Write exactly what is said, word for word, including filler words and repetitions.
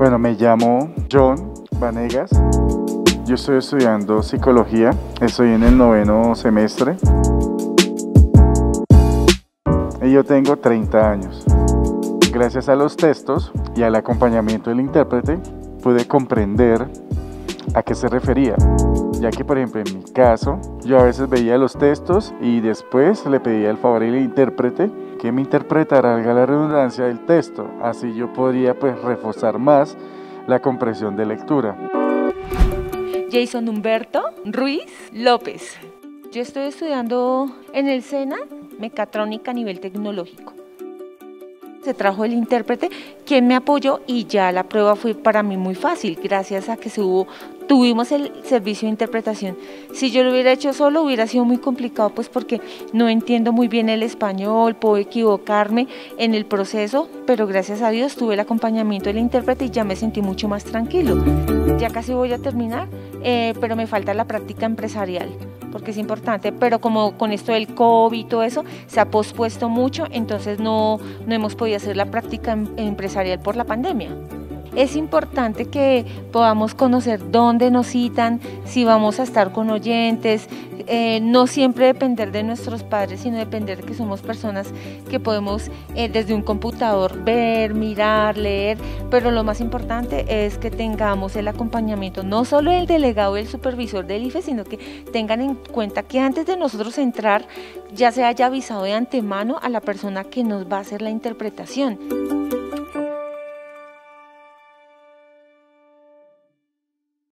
Bueno, me llamo John Vanegas. Yo estoy estudiando psicología. Estoy en el noveno semestre. Y yo tengo treinta años. Gracias a los textos y al acompañamiento del intérprete, pude comprender a qué se refería. Ya que, por ejemplo, en mi caso, yo a veces veía los textos y después le pedía el favor al intérprete que me interpretara, valga la redundancia, del texto. Así yo podría pues reforzar más la comprensión de lectura. Jason Humberto Ruiz López. Yo estoy estudiando en el SENA mecatrónica a nivel tecnológico. Se trajo el intérprete quien me apoyó y ya la prueba fue para mí muy fácil, gracias a que se hubo, tuvimos el servicio de interpretación. Si yo lo hubiera hecho solo hubiera sido muy complicado, pues porque no entiendo muy bien el español, puedo equivocarme en el proceso, pero gracias a Dios tuve el acompañamiento del intérprete y ya me sentí mucho más tranquilo. Ya casi voy a terminar, eh, pero me falta la práctica empresarial, porque es importante, pero como con esto del COVID y todo eso, se ha pospuesto mucho, entonces no, no hemos podido hacer la práctica em, empresarial por la pandemia. Es importante que podamos conocer dónde nos citan, si vamos a estar con oyentes, eh, no siempre depender de nuestros padres, sino depender de que somos personas que podemos eh, desde un computador ver, mirar, leer, pero lo más importante es que tengamos el acompañamiento, no solo del delegado y el supervisor del I F E, sino que tengan en cuenta que antes de nosotros entrar ya se haya avisado de antemano a la persona que nos va a hacer la interpretación.